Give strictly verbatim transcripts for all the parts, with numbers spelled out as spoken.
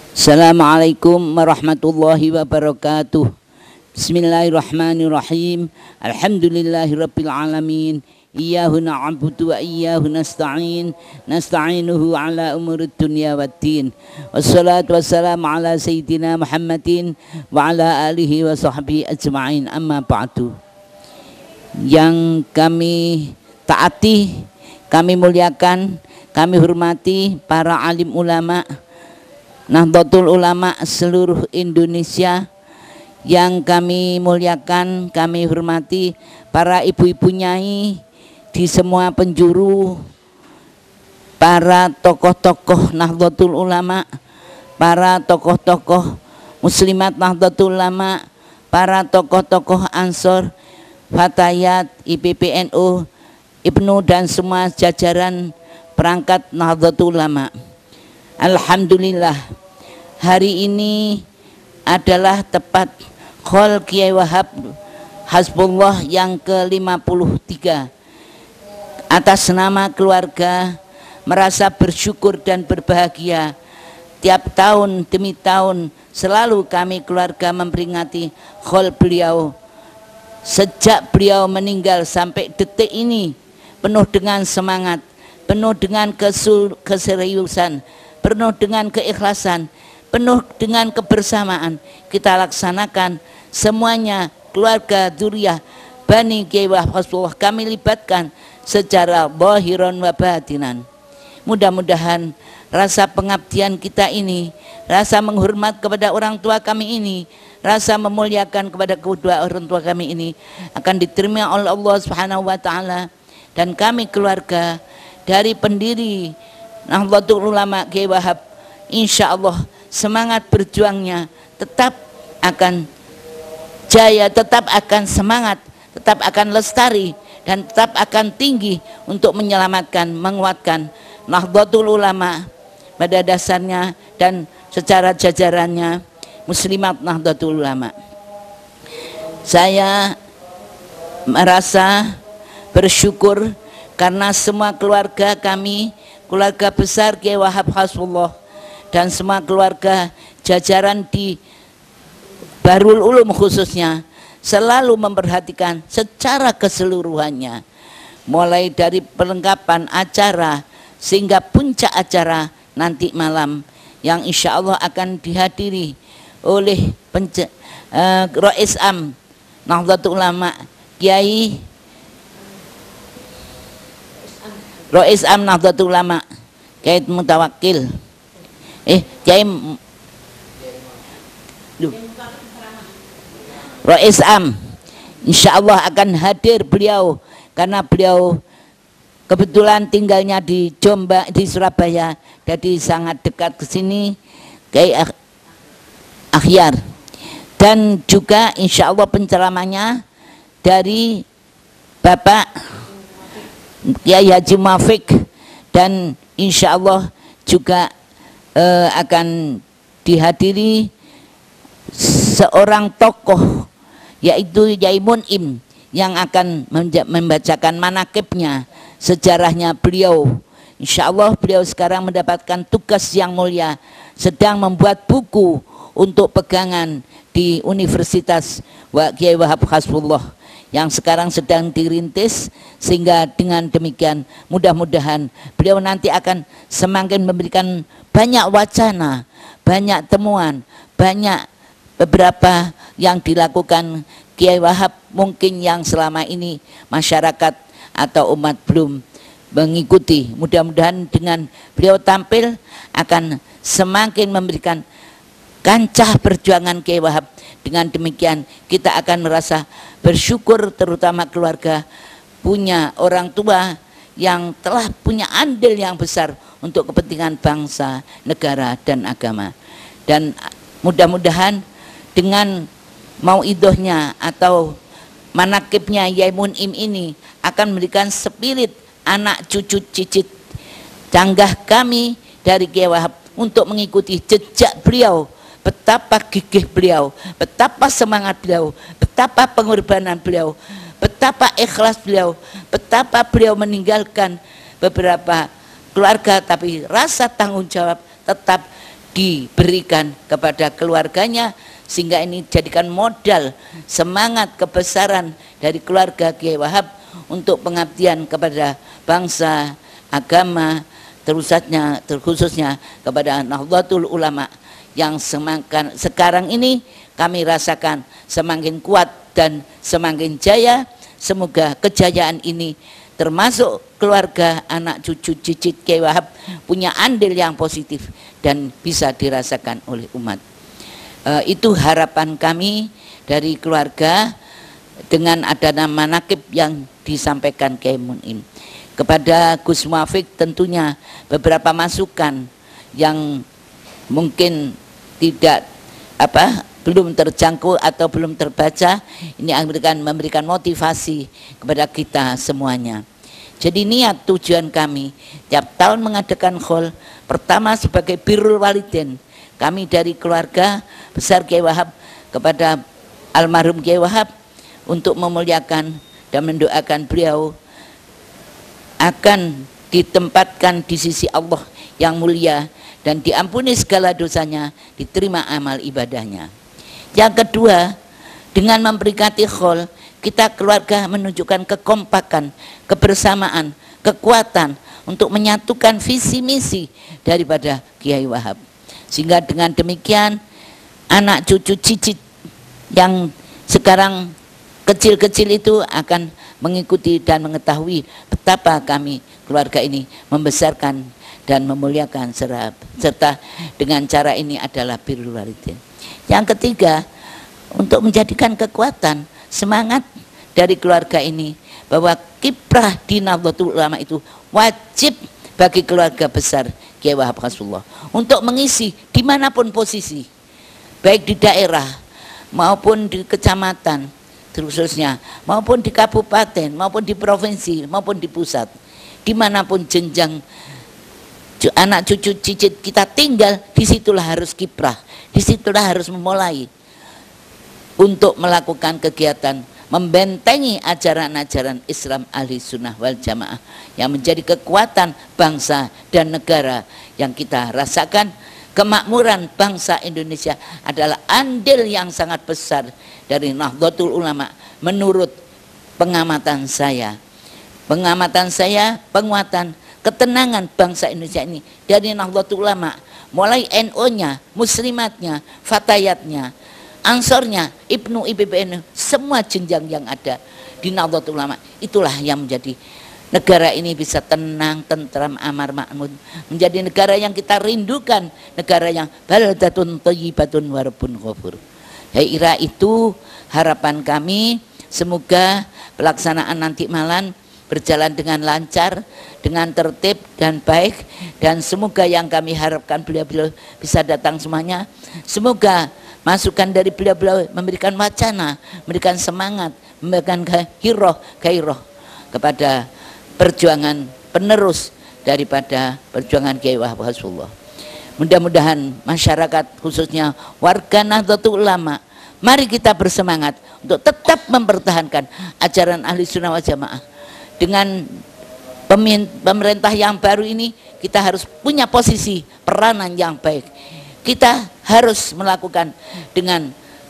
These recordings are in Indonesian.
Assalamualaikum warahmatullahi wabarakatuh. Bismillahirrahmanirrahim. Alhamdulillahirabbil alamin. Iyyahu na'budu wa iyyahu nasta'in. Nasta'inuhu ala umurid dunya waddin. Wassalatu wassalamu ala sayyidina Muhammadin wa ala alihi wa sahbihi ajma'in. Amma ba'du. Yang kami taati, kami muliakan, kami hormati para alim ulama Nahdlatul Ulama seluruh Indonesia, yang kami muliakan, kami hormati para ibu-ibu nyai di semua penjuru, para tokoh-tokoh Nahdlatul Ulama, para tokoh-tokoh muslimat Nahdlatul Ulama, para tokoh-tokoh Ansor, Fatayat, I P P N U, Ibnu dan semua jajaran perangkat Nahdlatul Ulama. Alhamdulillah, hari ini adalah tepat Khol Kiai Wahab Hasbullah yang ke lima puluh tiga. Atas nama keluarga merasa bersyukur dan berbahagia. Tiap tahun demi tahun selalu kami keluarga memperingati Khol beliau. Sejak beliau meninggal sampai detik ini penuh dengan semangat, penuh dengan keseriusan, penuh dengan keikhlasan, penuh dengan kebersamaan. Kita laksanakan semuanya, keluarga dzurriyyah Bani Kiai Wahab Hasbullah kami libatkan secara zahiran wa batinan. Mudah-mudahan rasa pengabdian kita ini, rasa menghormat kepada orang tua kami ini, rasa memuliakan kepada kedua orang tua kami ini akan diterima oleh Allah Subhanahu wa taala, dan kami keluarga dari pendiri Nahdlatul Ulama Kiai Wahab, insya Allah semangat berjuangnya tetap akan jaya, tetap akan semangat, tetap akan lestari, dan tetap akan tinggi untuk menyelamatkan, menguatkan Nahdlatul Ulama pada dasarnya dan secara jajarannya muslimat Nahdlatul Ulama. Saya merasa bersyukur karena semua keluarga kami, keluarga besar Kiai Wahab Hasbullah dan semua keluarga jajaran di Bahrul Ulum khususnya selalu memperhatikan secara keseluruhannya, mulai dari perlengkapan acara sehingga puncak acara nanti malam yang insya Allah akan dihadiri oleh uh, Rais Am Nahdlatul Ulama Kiai Rais Am Nahdlatul Ulama Kiai Mutawakkil eh Kiai Rais Am, insya Allah akan hadir beliau karena beliau kebetulan tinggalnya di Jombang, di Surabaya, jadi sangat dekat ke sini. Kiai Akhyar, dan juga insya Allah penceramahnya dari Bapak Kiai Haji Muafiq, dan insya Allah juga eh, akan dihadiri seorang tokoh yaitu Yai Mun'im yang akan membacakan manakibnya, sejarahnya beliau. Insya Allah beliau sekarang mendapatkan tugas yang mulia, sedang membuat buku untuk pegangan di Universitas Kiai Wahab Hasbullah yang sekarang sedang dirintis, sehingga dengan demikian mudah-mudahan beliau nanti akan semakin memberikan banyak wacana, banyak temuan, banyak beberapa yang dilakukan Kiai Wahab mungkin yang selama ini masyarakat atau umat belum mengikuti. Mudah-mudahan dengan beliau tampil akan semakin memberikan kancah perjuangan Kiai Wahab. Dengan demikian kita akan merasa bersyukur, terutama keluarga punya orang tua yang telah punya andil yang besar untuk kepentingan bangsa, negara, dan agama. Dan mudah-mudahan dengan mauidahnya atau manakibnya Yai Mun'im ini akan memberikan spirit anak cucu cicit canggah kami dari Kiai Wahab untuk mengikuti jejak beliau, betapa gigih beliau, betapa semangat beliau, betapa pengorbanan beliau, betapa ikhlas beliau, betapa beliau meninggalkan beberapa keluarga tapi rasa tanggung jawab tetap diberikan kepada keluarganya, sehingga ini jadikan modal semangat kebesaran dari keluarga Kiai Wahab untuk pengabdian kepada bangsa, agama, terusatnya terkhususnya kepada Nahdlatul Ulama yang semakin sekarang ini kami rasakan semakin kuat dan semakin jaya. Semoga kejayaan ini termasuk keluarga, anak cucu cicit Kiai Wahab punya andil yang positif dan bisa dirasakan oleh umat. Uh, itu harapan kami dari keluarga dengan ada nama nakib yang disampaikan Kiai Mun'im. Kepada Gus Muafiq tentunya beberapa masukan yang mungkin tidak apa belum terjangkau atau belum terbaca, ini akan memberikan motivasi kepada kita semuanya. Jadi niat tujuan kami tiap tahun mengadakan khol, pertama sebagai birrul walidin, kami dari keluarga besar Kiai Wahab kepada almarhum Kiai Wahab untuk memuliakan dan mendoakan beliau akan ditempatkan di sisi Allah yang mulia dan diampuni segala dosanya, diterima amal ibadahnya. Yang kedua, dengan memperingati khol, kita keluarga menunjukkan kekompakan, kebersamaan, kekuatan untuk menyatukan visi misi daripada Kiai Wahab. Sehingga dengan demikian anak cucu cicit yang sekarang kecil-kecil itu akan mengikuti dan mengetahui betapa kami keluarga ini membesarkan dan memuliakan serta dengan cara ini adalah birrul walidin. Yang ketiga, untuk menjadikan kekuatan semangat dari keluarga ini bahwa kiprah di Nahdlatul Ulama itu wajib bagi keluarga besar Kiai Wahab Rasulullah untuk mengisi dimanapun posisi, baik di daerah maupun di kecamatan khususnya, maupun di kabupaten, maupun di provinsi, maupun di pusat, dimanapun jenjang anak cucu cicit kita tinggal, disitulah harus kiprah, disitulah harus memulai untuk melakukan kegiatan membentengi ajaran-ajaran Islam ahli sunnah wal jamaah yang menjadi kekuatan bangsa dan negara yang kita rasakan. Kemakmuran bangsa Indonesia adalah andil yang sangat besar dari Nahdlatul Ulama menurut pengamatan saya. Pengamatan saya, penguatan ketenangan bangsa Indonesia ini dari Nahdlatul Ulama, mulai N O-nya, muslimatnya, fatayatnya, ansornya, Ibnu I P B N, semua jenjang yang ada di Nahdlatul Ulama, itulah yang menjadi negara ini bisa tenang, tentram, amar makmur, menjadi negara yang kita rindukan, negara yang baldatun thayyibatun wa rabbun ghafur. Saya kira itu harapan kami. Semoga pelaksanaan nanti malam berjalan dengan lancar, dengan tertib dan baik, dan semoga yang kami harapkan beliau-beliau bisa datang semuanya. Semoga masukan dari beliau-beliau memberikan wacana, memberikan semangat, memberikan gairah, gairah kepada perjuangan penerus daripada perjuangan Kiai Wahab Rasulullah. Mudah-mudahan masyarakat khususnya warga Nahdlatul Ulama, mari kita bersemangat untuk tetap mempertahankan ajaran ahli sunnah wal jamaah. Dengan pemerintah yang baru ini kita harus punya posisi peranan yang baik. Kita harus melakukan dengan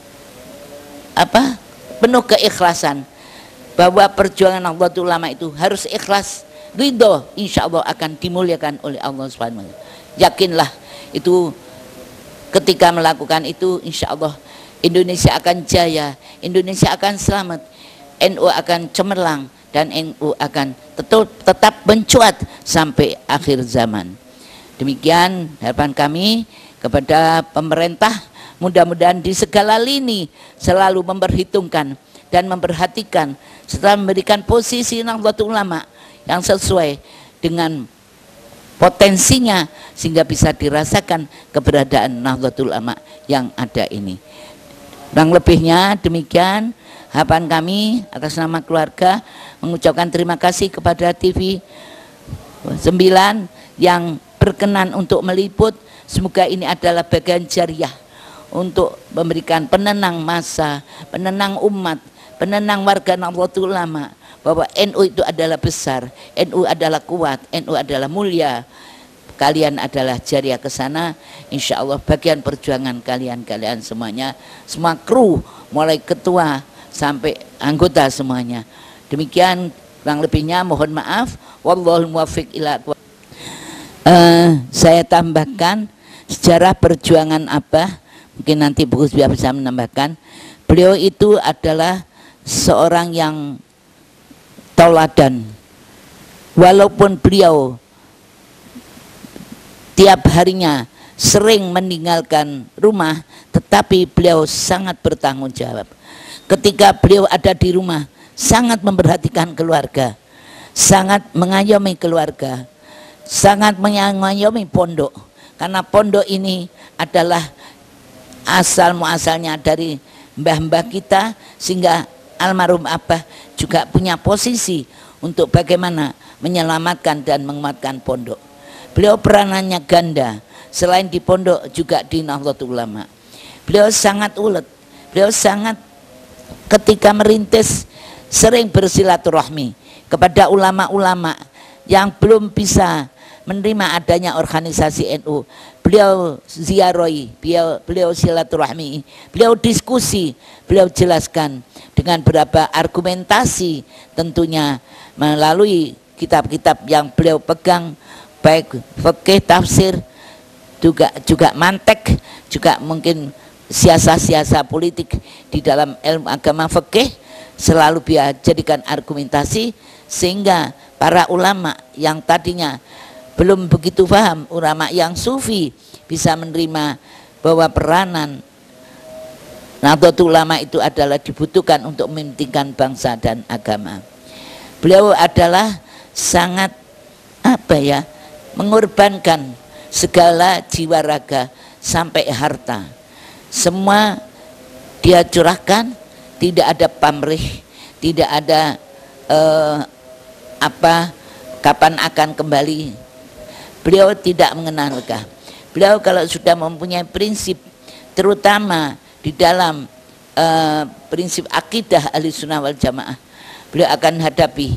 apa? Penuh keikhlasan, bahwa perjuangan Nahdlatul Ulama itu harus ikhlas, ridho, insya Allah akan dimuliakan oleh Allah subhanahu wa taala. Yakinlah itu, ketika melakukan itu insya Allah Indonesia akan jaya, Indonesia akan selamat, N U akan cemerlang, dan N U akan tetap, tetap mencuat sampai akhir zaman. Demikian harapan kami kepada pemerintah, mudah-mudahan di segala lini selalu memperhitungkan dan memperhatikan serta memberikan posisi Nahdlatul Ulama yang sesuai dengan potensinya sehingga bisa dirasakan keberadaan Nahdlatul Ulama yang ada ini. Kurang lebihnya demikian harapan kami atas nama keluarga, mengucapkan terima kasih kepada T V sembilan yang berkenan untuk meliput. Semoga ini adalah bagian jariah untuk memberikan penenang masa, penenang umat, penenang warga Nahdlatul Ulama, bahwa N U itu adalah besar, N U adalah kuat, N U adalah mulia. kalian adalah jariah ke sana, insya Allah bagian perjuangan kalian-kalian semuanya, semua kru mulai ketua sampai anggota semuanya. Demikian kurang lebihnya, mohon maaf. Wallahul muwaffiq ila aqwamit thoriq. uh, Saya tambahkan sejarah perjuangan Abah, mungkin nanti Bu Husbiyah bisa menambahkan. Beliau itu adalah seorang yang tauladan, walaupun beliau tiap harinya sering meninggalkan rumah, tetapi beliau sangat bertanggung jawab. Ketika beliau ada di rumah, sangat memperhatikan keluarga, sangat mengayomi keluarga, sangat mengayomi pondok. Karena pondok ini adalah asal muasalnya dari mbah-mbah kita, sehingga almarhum Abah juga punya posisi untuk bagaimana menyelamatkan dan menguatkan pondok. Beliau peranannya ganda, selain di pondok juga di Nahdlatul Ulama. Beliau sangat ulet, beliau sangat ketika merintis sering bersilaturahmi kepada ulama-ulama yang belum bisa menerima adanya organisasi N U. Beliau ziarahi, beliau, beliau silaturahmi, beliau diskusi, beliau jelaskan dengan beberapa argumentasi, tentunya melalui kitab-kitab yang beliau pegang, baik fikih, tafsir, juga juga mantek, juga mungkin siasa-siasa politik di dalam ilmu agama fikih, selalu dia jadikan argumentasi, sehingga para ulama yang tadinya belum begitu paham, ulama yang sufi, bisa menerima bahwa peranan Nahdlatul Ulama itu adalah dibutuhkan untuk mementingkan bangsa dan agama. Beliau adalah sangat apa ya, mengorbankan segala jiwa raga sampai harta, semua dia curahkan, tidak ada pamrih, tidak ada eh, apa kapan akan kembali. Beliau tidak mengenal legah. Beliau kalau sudah mempunyai prinsip, terutama di dalam eh, prinsip akidah Ahlussunnah wal Jamaah, beliau akan hadapi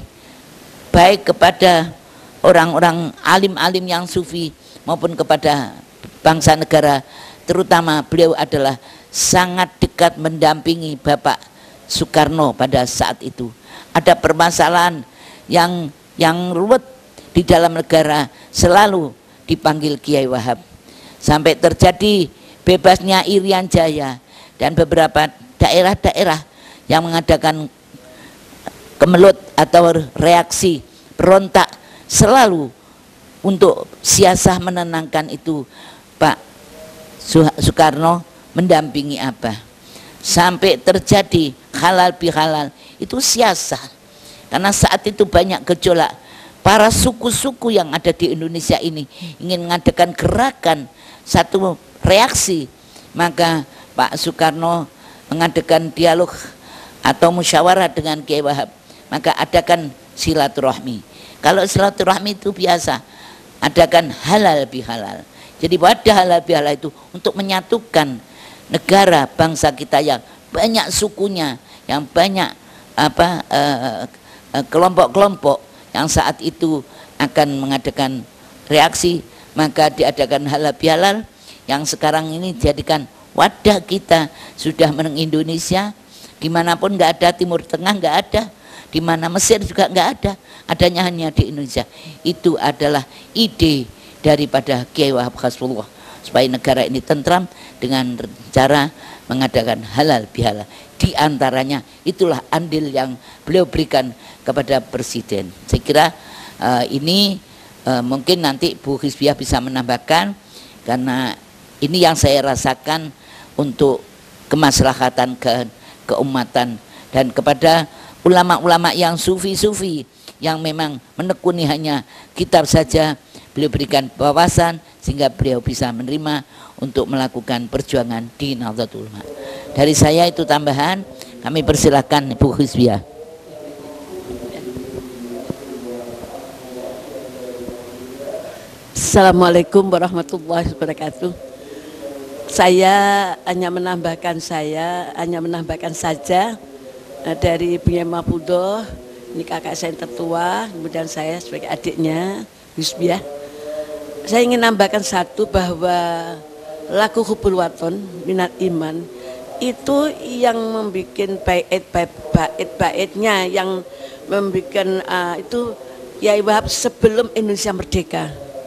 baik kepada orang-orang alim-alim yang sufi maupun kepada bangsa negara. Terutama beliau adalah sangat dekat mendampingi Bapak Soekarno pada saat itu. Ada permasalahan yang yang ruwet di dalam negara, selalu dipanggil Kiai Wahab, sampai terjadi bebasnya Irian Jaya dan beberapa daerah-daerah yang mengadakan kemelut atau reaksi berontak, selalu untuk siasah menenangkan itu Pak Soekarno mendampingi Abah, sampai terjadi halal bihalal. Itu siasah, karena saat itu banyak gejolak. Para suku-suku yang ada di Indonesia ini ingin mengadakan gerakan satu reaksi, maka Pak Soekarno mengadakan dialog atau musyawarah dengan Kiai Wahab, maka adakan silaturahmi. Kalau silaturahmi itu biasa, adakan halal bihalal. Jadi wadah halal bihalal itu untuk menyatukan negara bangsa kita yang banyak sukunya, yang banyak apa kelompok-kelompok uh, uh, yang saat itu akan mengadakan reaksi, maka diadakan halal bihalal yang sekarang ini dijadikan wadah kita. Sudah meneng Indonesia, dimanapun nggak ada, Timur Tengah nggak ada, di mana Mesir juga nggak ada, adanya hanya di Indonesia. Itu adalah ide daripada Kiai Wahab Hasbullah, supaya negara ini tentram dengan cara mengadakan halal bihalal. Di antaranya itulah andil yang beliau berikan kepada Presiden. Saya kira uh, ini uh, mungkin nanti Bu Hizbiyah bisa menambahkan, karena ini yang saya rasakan untuk kemaslahatan ke keumatan, dan kepada ulama-ulama yang sufi-sufi yang memang menekuni hanya kitab saja, beliau berikan wawasan sehingga beliau bisa menerima untuk melakukan perjuangan di Nahdlatul Ulama. Dari saya itu tambahan, kami persilahkan Bu Hizbiyah. Assalamualaikum warahmatullahi wabarakatuh. Saya hanya menambahkan saya hanya menambahkan saja Nah, dari Ibunya Mapudo, ini kakak saya yang tertua, kemudian saya sebagai adiknya, Hizbiyah. saya ingin nambahkan satu bahwa laku hubul waton minat iman itu yang membuat bait-bait-baitnya yang membuat uh, itu Kiai Wahab sebelum Indonesia merdeka.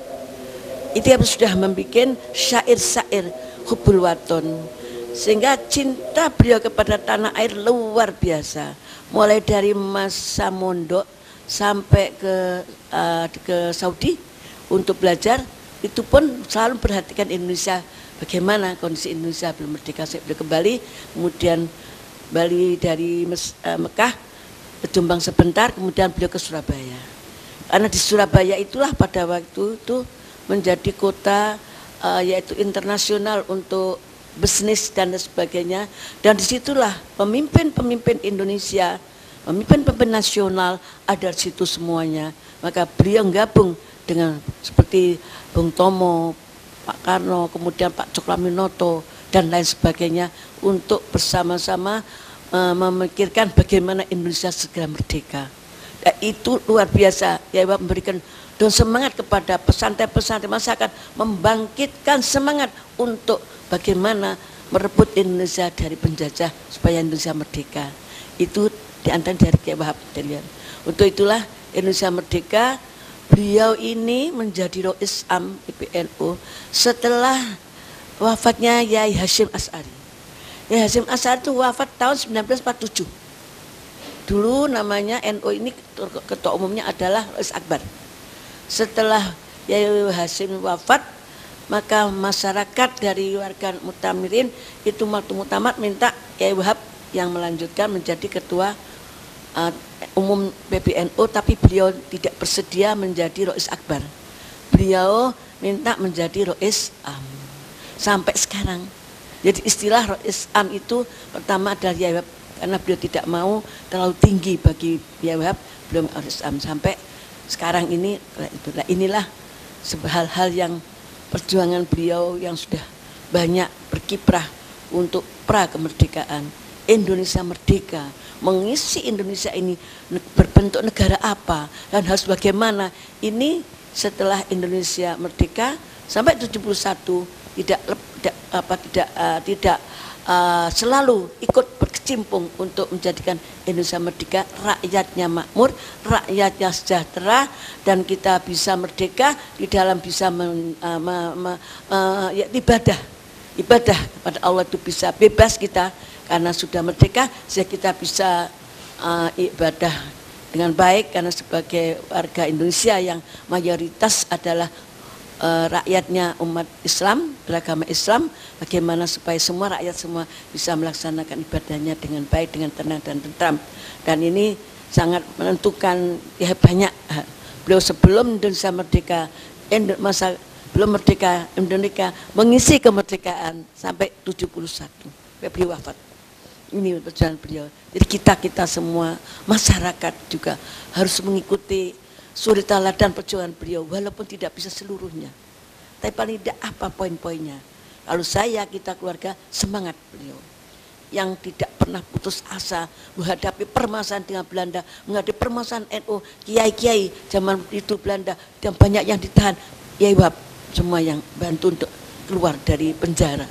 Itu yang sudah membuat syair-syair hubul waton, sehingga cinta beliau kepada tanah air luar biasa. Mulai dari masa mondok sampai ke uh, ke Saudi untuk belajar, itu pun selalu perhatikan Indonesia, bagaimana kondisi Indonesia belum merdeka. Saya beliau kembali, kemudian Bali dari Mes, uh, Mekah ke Jombang sebentar, kemudian beliau ke Surabaya. Karena di Surabaya itulah pada waktu itu menjadi kota uh, yaitu internasional untuk bisnis dan sebagainya, dan disitulah pemimpin-pemimpin Indonesia, pemimpin-pemimpin nasional ada di situ semuanya. Maka beliau gabung dengan seperti Bung Tomo, Pak Karno, kemudian Pak Coklaminoto dan lain sebagainya untuk bersama-sama uh, memikirkan bagaimana Indonesia segera merdeka. Dan itu luar biasa, ya, memberikan dan semangat kepada pesantren-pesantren masyarakat, membangkitkan semangat untuk bagaimana merebut Indonesia dari penjajah supaya Indonesia merdeka. Itu diantara dari Kiai Wahab. Untuk itulah Indonesia merdeka, beliau ini menjadi Rois Am I P N U setelah wafatnya Yai Hasyim Asy'ari. Yai Hasyim Asy'ari itu wafat tahun seribu sembilan ratus empat puluh tujuh. Dulu namanya N U ini ketua umumnya adalah Rois Akbar. Setelah Yai Hasyim wafat, maka masyarakat dari warga Mutamirin itu waktu mutamat minta Yai Wahab yang melanjutkan menjadi ketua uh, umum P B N U, tapi beliau tidak bersedia menjadi Rois Akbar. Beliau minta menjadi Rois Am sampai sekarang. Jadi istilah Rois Am itu pertama adalah Yai Wahab, karena beliau tidak mau terlalu tinggi bagi Yai Wahab, belum Rois Am sampai sekarang ini. Inilah hal-hal yang perjuangan beliau yang sudah banyak berkiprah untuk pra kemerdekaan. Indonesia merdeka, mengisi Indonesia ini berbentuk negara apa dan harus bagaimana. Ini setelah Indonesia merdeka sampai tujuh puluh satu tidak tidak apa tidak uh, tidak uh, selalu ikut berkecimpung untuk menjadikan Indonesia merdeka, rakyatnya makmur, rakyatnya sejahtera, dan kita bisa merdeka di dalam bisa men, uh, me, me, uh, ya, ibadah ibadah kepada Allah itu bisa bebas kita karena sudah merdeka, sehingga kita bisa uh, ibadah dengan baik karena sebagai warga Indonesia yang mayoritas adalah Uh, rakyatnya umat Islam, beragama Islam, bagaimana supaya semua rakyat semua bisa melaksanakan ibadahnya dengan baik, dengan tenang dan tentram. Dan ini sangat menentukan, ya banyak. Beliau sebelum Indonesia merdeka, masa belum merdeka, Indonesia mengisi kemerdekaan sampai tujuh puluh satu, beliau wafat. Ini perjalanan beliau. Jadi kita-kita semua, masyarakat juga harus mengikuti suri teladan perjuangan beliau, walaupun tidak bisa seluruhnya, tapi paling tidak apa poin-poinnya. Lalu saya, kita keluarga semangat beliau yang tidak pernah putus asa menghadapi permasalahan dengan Belanda, menghadapi permasalahan N U, kiai-kiai zaman itu Belanda, dan banyak yang ditahan. Yai Wahab semua yang bantu untuk keluar dari penjara.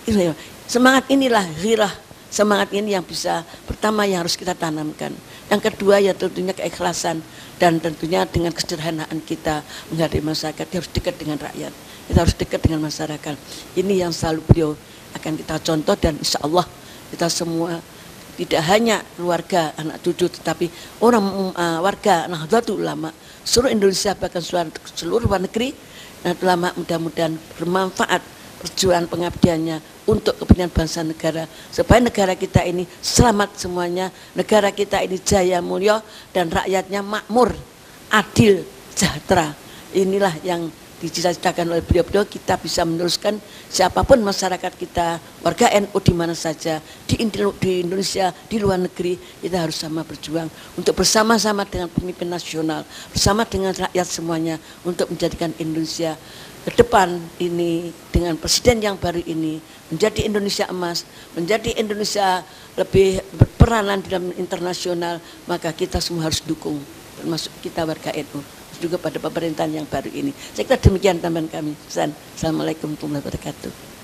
Semangat inilah, ghirah, semangat ini yang bisa pertama yang harus kita tanamkan. Yang kedua ya tentunya keikhlasan, dan tentunya dengan kesederhanaan kita menghadapi masyarakat, harus dekat dengan rakyat, kita harus dekat dengan masyarakat. Ini yang selalu beliau akan kita contoh, dan insya Allah kita semua tidak hanya keluarga anak cucu, tetapi orang uh, warga Nahdlatul Ulama seluruh Indonesia, bahkan seluruh luar negeri. Nahdlatul Ulama mudah-mudahan bermanfaat perjuangan pengabdiannya untuk kepentingan bangsa negara, supaya negara kita ini selamat semuanya, negara kita ini jaya mulia dan rakyatnya makmur, adil, sejahtera. Inilah yang dicita-citakan oleh beliau-beliau. Kita bisa meneruskan, siapapun masyarakat kita, warga N U di mana saja, di Indonesia, di luar negeri, kita harus sama berjuang untuk bersama-sama dengan pemimpin nasional, bersama dengan rakyat semuanya untuk menjadikan Indonesia ke depan ini dengan presiden yang baru ini menjadi Indonesia emas, menjadi Indonesia lebih berperanan dalam internasional. Maka kita semua harus dukung, termasuk kita warga N U. juga pada pemerintahan yang baru ini. Saya kira demikian tambahan kami. Assalamualaikum warahmatullahi wabarakatuh.